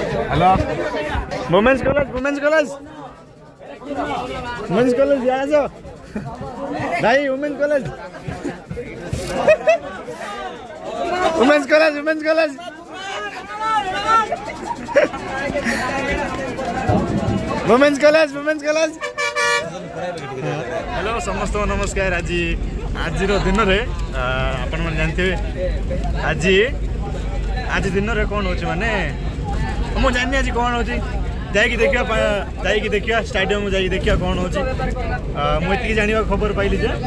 Hello women's college यहाँ जाओ भाई वुमेन्स कॉलेज हेलो समस्त नमस्कार। आज दिन में आपण मैंने जानते आज दिन में कौन हो माने मुझे जानी आज कौन हो देखिया स्टाडियम में जाइए देखिया कौन हो मुझे जाना खबर पाइली जे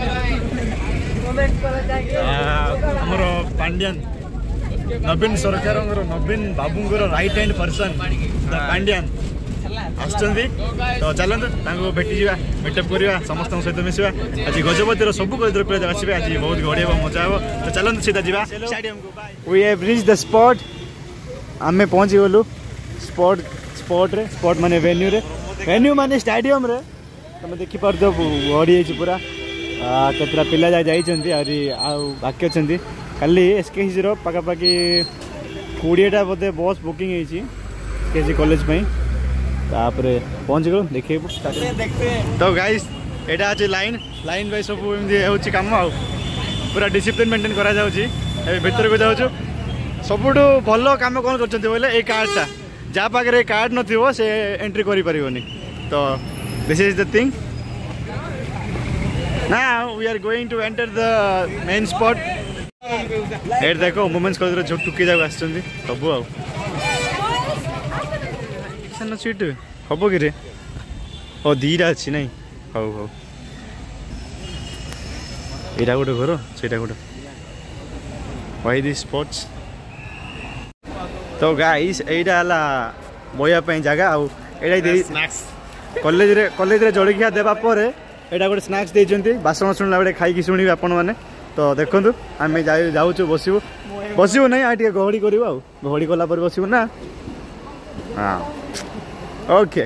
हमर पांड्यान नवीन सरकार नवीन बाबूंर राइट हैंड पर्सन पांड्यान आसुँच तो चलते भेटी जा मीटअप करवा समस्त सहित मिसवा आज गजपतिर सब गजपति आसवे आज बहुत बढ़िया मजा हे तो चलते सीधा जा स्टेडियम को। We have reach the spot आम पहुँची गलु स्पॉट माने वेन्यू माने स्टेडियम रे तुम देखी पार भरी पूरा केतरा पिला जाइए बाकी अच्छा खाली एसकेसी पाखापाखि 20टा बोधे बस बुकिंग एसकेसी कॉलेज तापर पहुँच गल देखे तो गाइस एटा आज लाइन बाय सब एमती काम पूरा डिसिप्लिन मेंटेन करा जाउची भीतर को जाऊँ सबुठ भल काम कौन कर कार्डटा जहाँ पाखे कार्ड नथिबो से एंट्री करि परिबोनी तो this is the thing. Now we are going to enter the main spot. एट देखो वुमेन्स कॉलेज जो टुकी जाक आसुँच सब आसान सीट हम कि ओ दीटा अच्छी ना हौ यहाँ गोटे घर से गोटे वाई दी स्पॉट्स तो गाइस यहाँ बहिया जगह कॉलेज जलखिया देवा एटा गोटे स्नैक्स देते बासन शुणला बेटे खाई शुणी आपण मैंने तो देखु आम जाऊँ बसबू ना टे गहड़ी कर गहड़ी कला बसबू ना हाँ okay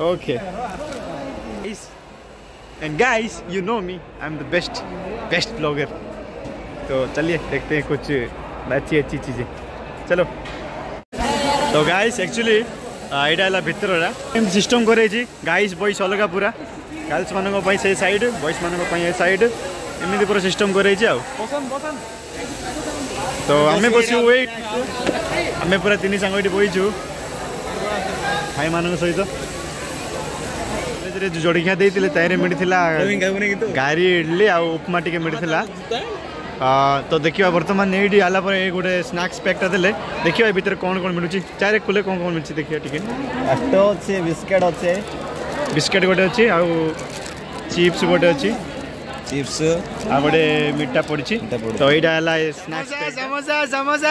and guys you know me I am the best blogger तो चलिए देखते हैं कुछ अच्छी चीज़ें चलो। तो गाइस एक्चुअली यहाँ भितर सिस्टम कर गाइस बॉयज अलग पूरा गर्ल्स मान से साइड बॉयज मान साइड एमती पूरा सिस्टम कर तो आम बस आम पूरा 3 सांग ये बहीचु भाई मान सहित जो जड़िया देते मिलता गारी इडली आ उपमा टी मिलता तो देखिए बर्तमान ये आला गोटे स्नैक्स पैकटा देले देखिए भीतर कौन मिलूँ चारे खुले कौन मिलूँ देखिए टी बिस्किट गोटे अच्छी आ चिप्स गोटे अच्छी चिप्स आ गोटे मीठा पड़ी तो यहाँ स्नैक्स समोसा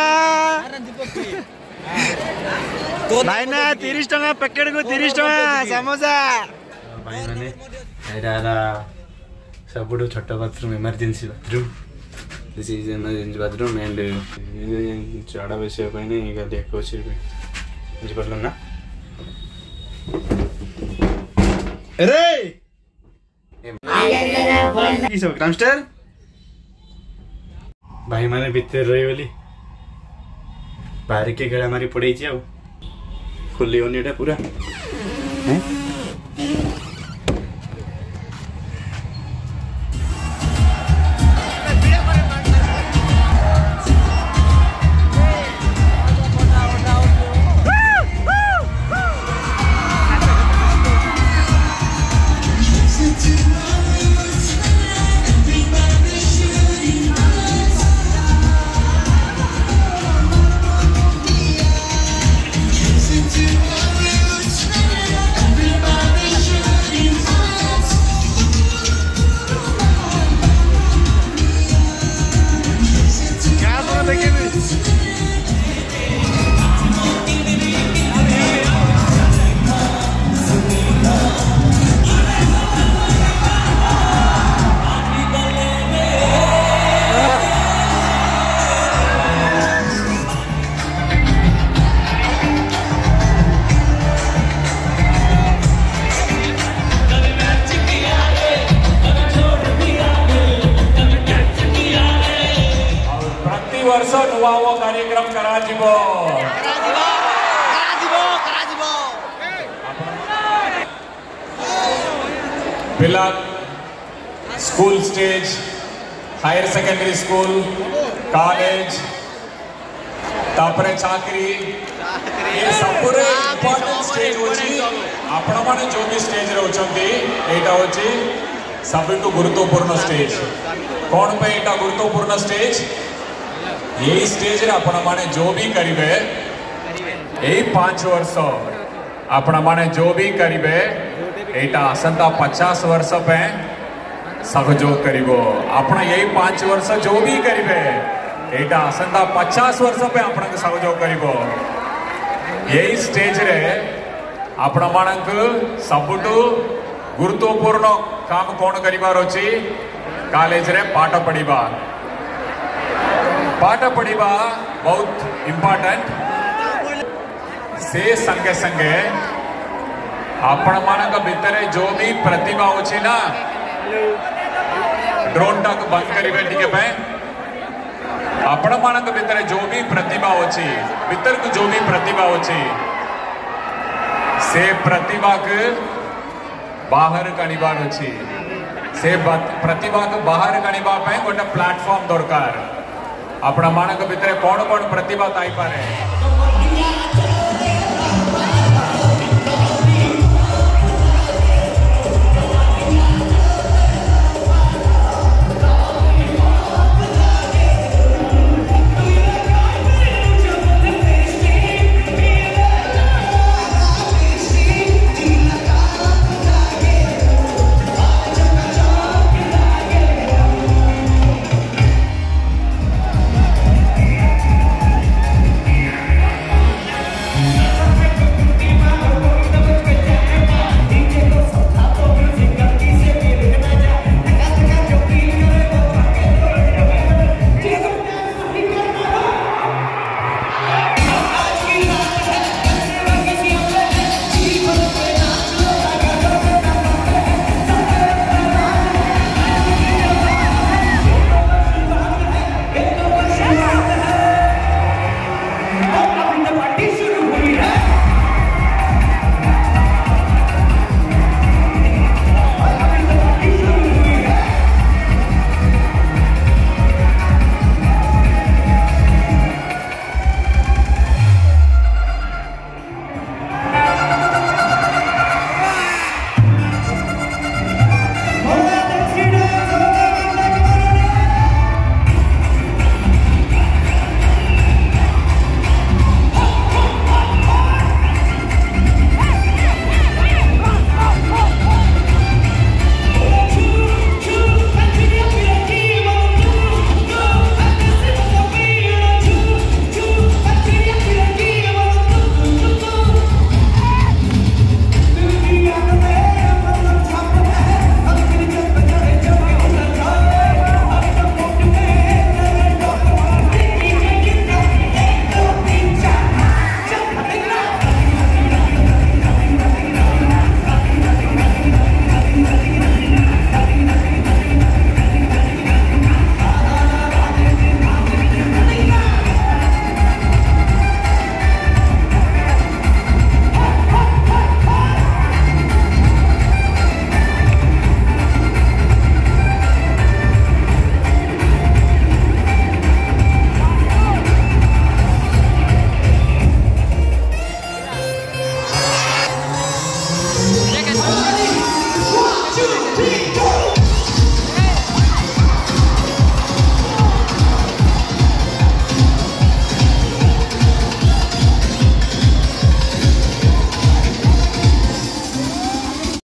भाई ना 30 टका पैकेट को 30 टका समोसा भाई माने सब छोट bathroom emergency bathroom this is emergency bathroom and चाड़ा बसिया नहीं गाली एक बुझीपार ना अरे क्रामस्टर भाई माने भीतर रही बोली बाहर के गला मारी पड़े खुली होनी पूरा वर्ष नुआ कार्यक्रम करा पिला school stage higher secondary school college तापरे चाकरी ये सब इंपोर्टेंट स्टेज होची आपण माने जो भी स्टेज रे होचंती एटा होची सबटु गुरुत्वपूर्ण स्टेज कोन पे एटा गुरुत्वपूर्ण स्टेज यही स्टेज रे आपण माने जो भी करिवे यही 5 वर्ष आपण माने जो भी करिवे एटा आसंता 50 वर्ष पे सहयोग करिवो आपण यही 5 वर्ष जो भी करिवे एटा आसंता 50 वर्ष पे आपण सहयोग करिवो यही स्टेज रे आपण मानक सबुटु गुरुत्वपूर्ण काम कोन करिवार अछि कॉलेज रे पाठ पढिबा बहुत इंपोर्टेंट से संगे संगे आपण मानक भितर जो भी प्रतिभा अछि ना ड्रोन टाक बंद करिवे टिके पे आपण मानक भितर जो भी प्रतिभा अछि भितर को जो भी प्रतिभा अछि से प्रतिभा के बाहर काढिबार अछि से प्रतिभा को बाहर काढिबा पे गोटे प्लेटफॉर्म दरकार आपण मानक भितर कोन कोन प्रतिभा ताई पारे